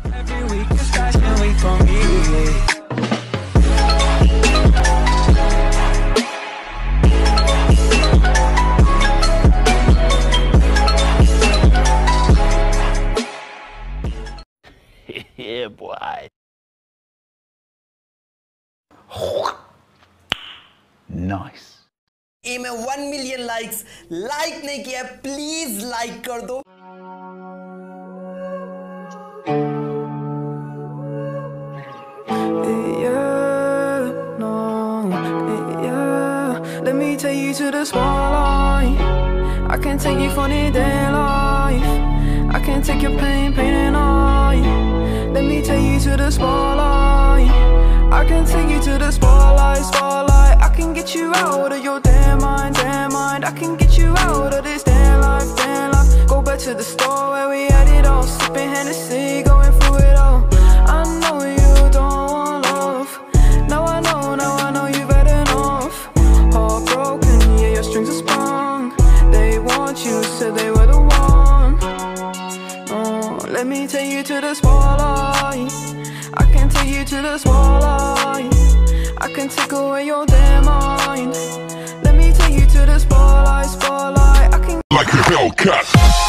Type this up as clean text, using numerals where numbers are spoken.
Every week is fashion week for me. Yeah, boy. Nice. में 1 million likes like नहीं किया please like कर दो। Let me take you to the spotlight. I can take you funny day life. I can take your pain and I. Let me take you to the spotlight. I can take you to the spotlight, spotlight. I can get you out of your damn mind, damn mind. I can get you out of this damn life, damn life. Go back to the store where we had it all, sipping Hennessy, going through it all. I know you don't want love. Now I know you've had enough. Heartbroken, yeah, your strings are sprung. They want you, said they were the one. Oh, let me take you to the spotlight. I can take you to the spotlight. I can take away your damn mind. Let me take you to the spotlight, spotlight. I can like a Hellcat.